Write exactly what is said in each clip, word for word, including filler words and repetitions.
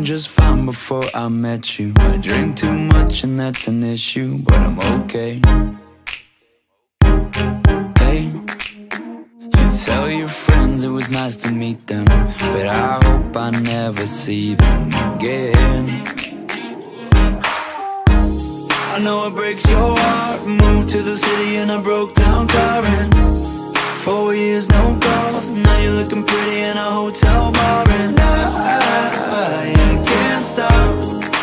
doing just fine before I met you. I drink too much and that's an issue, but I'm okay. Hey, you tell your friends it was nice to meet them, but I hope I never see them again. I know it breaks your heart. Moved to the city in a broke down car, and four years no calls. Now you're looking pretty in a hotel bar, and I, I, I can't stop.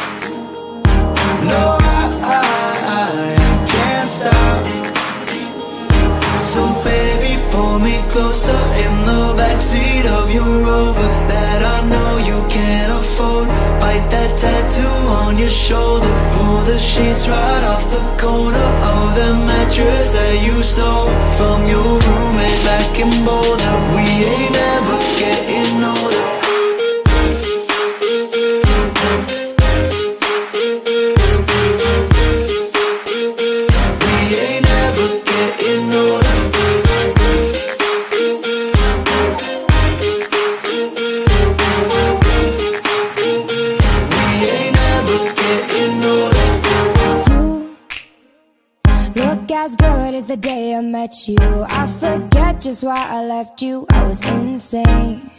No, I, I, I can't stop. So baby, pull me closer in the backseat of your Rover that I know you can't afford. Bite that tattoo on your shoulder. Pull the sheets right off the corner of the mattress that you stole from your roommate back in Boulder. We ain't ever getting older. We ain't ever getting older. As good as the day I met you, I forget just why I left you. I was insane.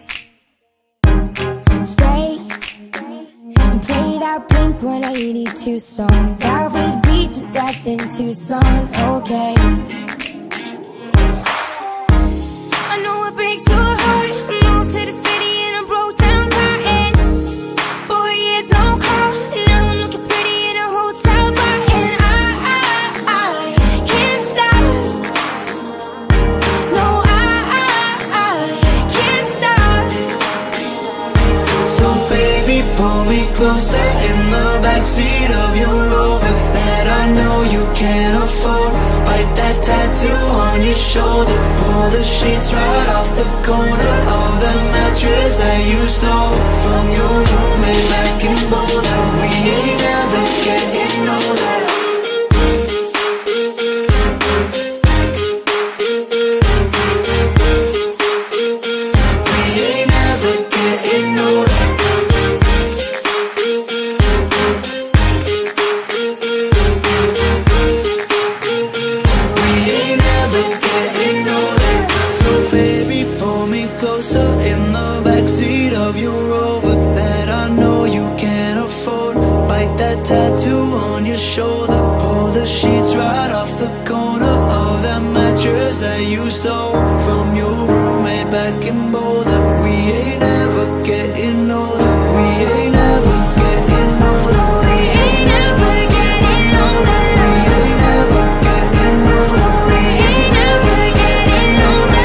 Stay and play that Blink one eighty-two song that we beat to death in Tucson. Okay, I know it breaks your heart. Moved to the city in a broke down car, and four years no call. Now I'm looking pretty in a hotel bar, and I, I, I can't stop. No, I, I, I can't stop. So baby, pull me closer in the backseat of your Rover that I know you can't afford. Bite that tattoo on your shoulder. Pull the sheets right off the corner of the mattress that you stole from your roommate back in Boulder. We ain't ever getting older. We ain't ever getting older. In the backseat of your Rover that I know you can't afford. Bite that tattoo on your shoulder. Pull the sheets right off the corner of that mattress that you stole from your roommate back in Boulder. We ain't ever getting older. We ain't ever getting older. We ain't ever getting older. We ain't ever getting older. We ain't ever getting older.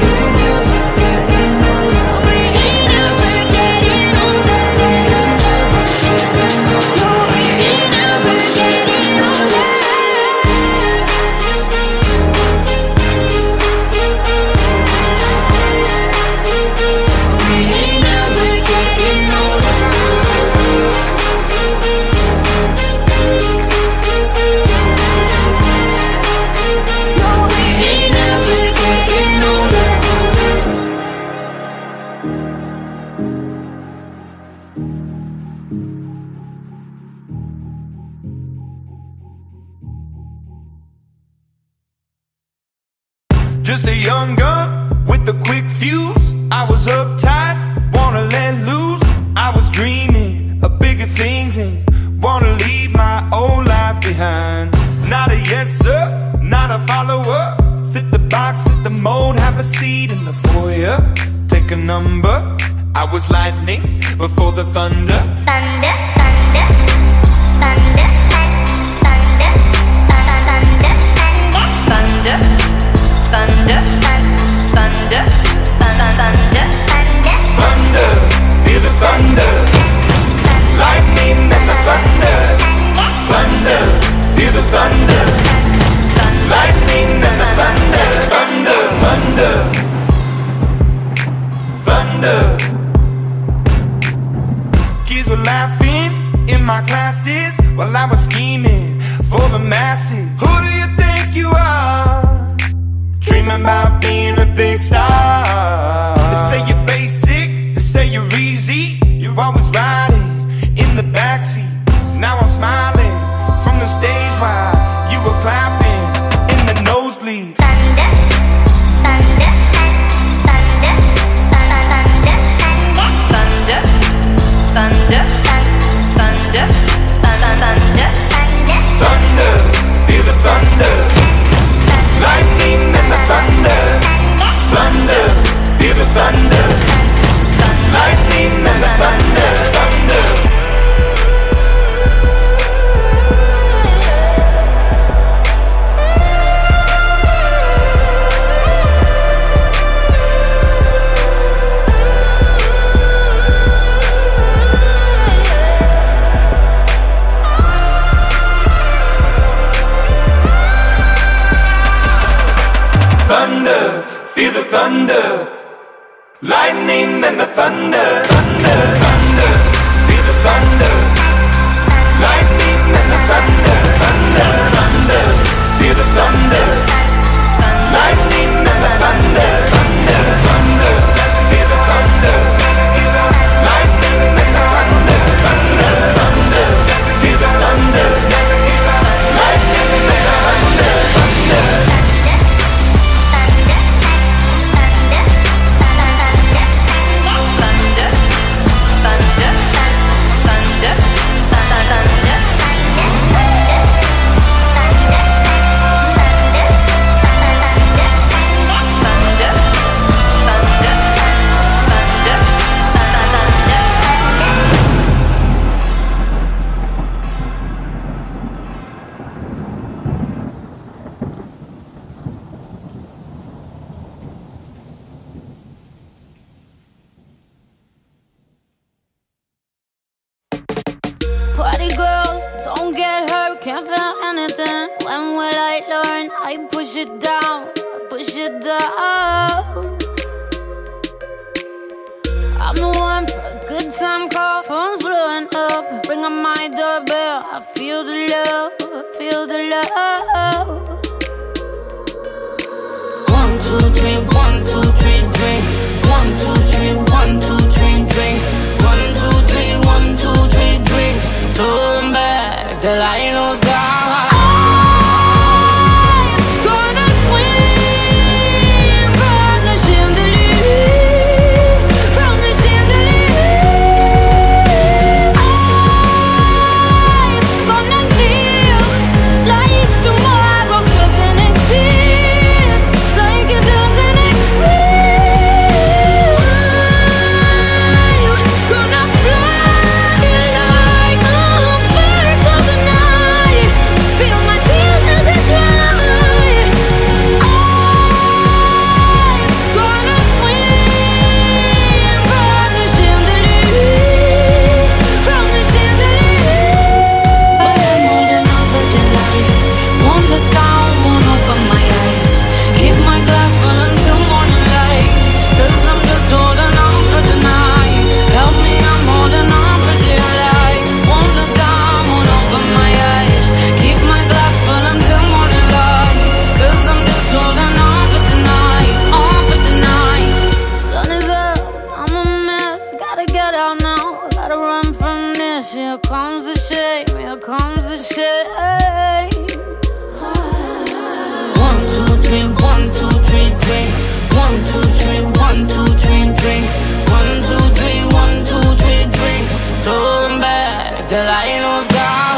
Just a young gun with a quick fuse. I was uptight, wanna let loose. I was dreaming of bigger things and wanna leave my old life behind. Not a yes sir, not a follower. Fit the box, fit the mold, have a seat in the foyer. Take a number. I was lightning before the thunder. Thunder, thunder, thunder, thunder, thunder, thunder, thunder. Thunder, thunder, thunder, thunder, thunder, feel the thunder, lightning and the thunder, thunder, feel the thunder, lightning and the thunder, thunder, thunder, thunder. Kids were laughing in my classes while I was scheming for the masses. Who do you think you are? Dreaming about being a big star. They say you're basic, they say you're easy. You're always riding Now I'm smiling from the stage while you were clapping in the nosebleeds. Thunder, thunder, thunder, thunder, thunder, thunder, thunder, thunder, thunder, feel the thunder, lightning and the thunder, thunder, feel the thunder, lightning and the thunder, thunder. Thunder, feel the thunder, lightning and the thunder, thunder, thunder, feel the thunder, lightning and the thunder, thunder, thunder, feel the thunder, lightning and the thunder, thunder, thunder, feel the thunder, lightning and the thunder, thunder, thunder, feel the thunder, lightning and the thunder, thunder. Party girls, don't get hurt, can't feel anything. When will I learn? I push it down, push it down. I'm the one for a good time call, phone's blowing up. Bring on my doorbell, I feel the love, feel the love. One, two, three, one, two, three, drink. One, two, three, one, two, three, drink. One, two, three, one, two, three, drink. Turn back till I lose God. Till I lose God.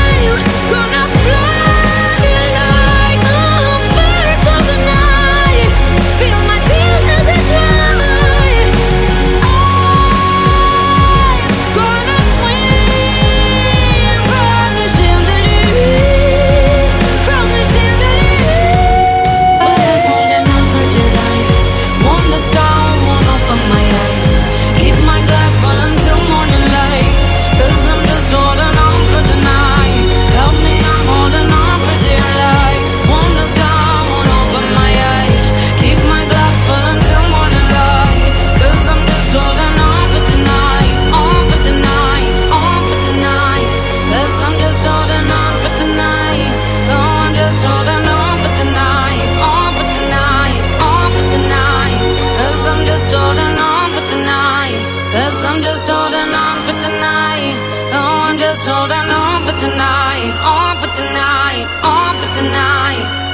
Gonna fly like a bird of the night. I'm just holding on for tonight. Oh, I'm just holding on for tonight. On for tonight. On for tonight.